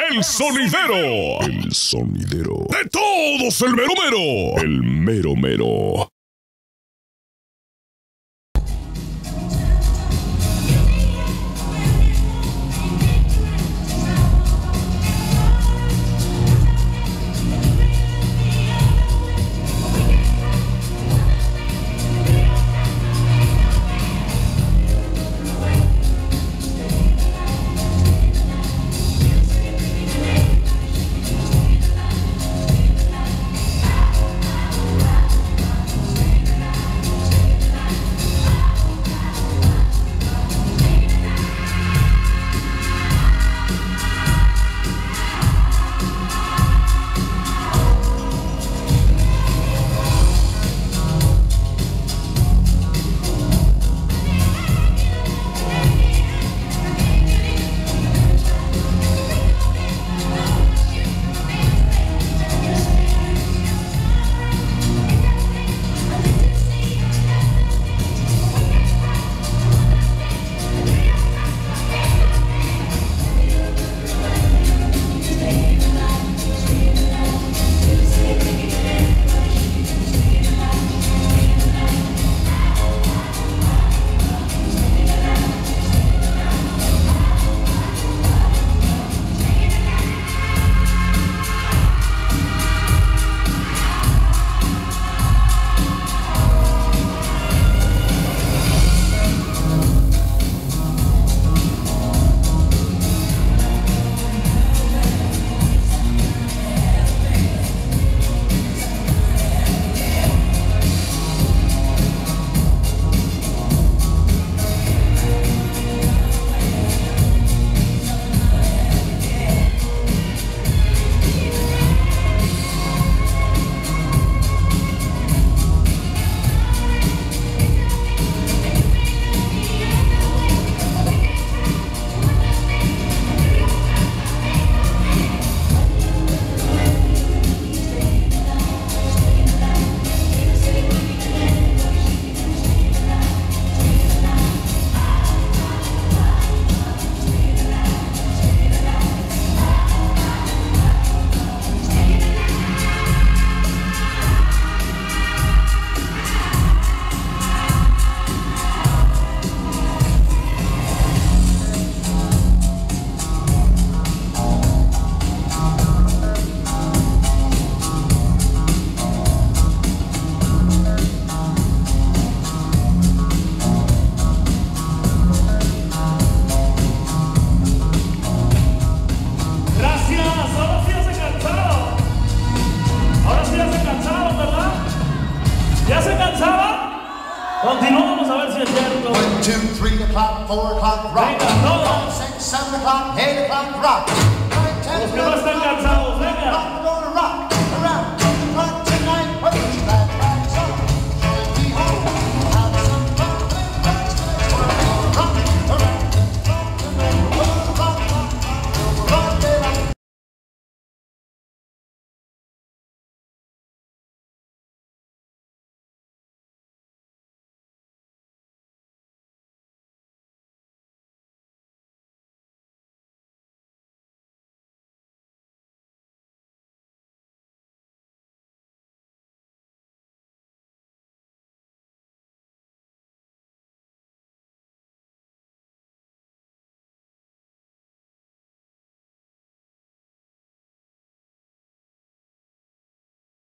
El sonidero. El sonidero. De todos, el mero mero. El mero mero. Continuamos a ver si es cierto. 1, 2, 3 o'clock, 4 o'clock, rock. Venga, todos. 5, 6, 7 o'clock, 8 o'clock, rock. 9, 10, Los que no están cansados,